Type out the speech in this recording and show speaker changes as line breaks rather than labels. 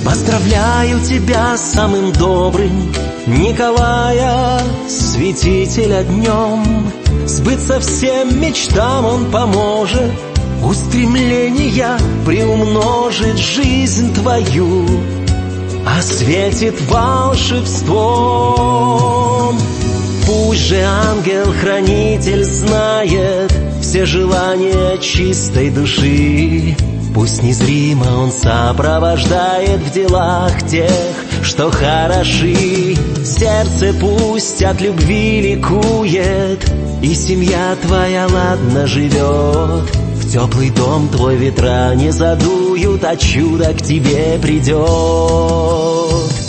Поздравляю тебя с самым добрым, Николая, святителя днем. Сбыться всем мечтам он поможет, устремления приумножит, жизнь твою осветит волшебством. Пусть же ангел-хранитель знает все желания чистой души, пусть незримо он сопровождает в делах тех, что хороши. Сердце пусть от любви ликует, и семья твоя ладно живет. В теплый дом твой ветра не задуют, а чудо к тебе придет.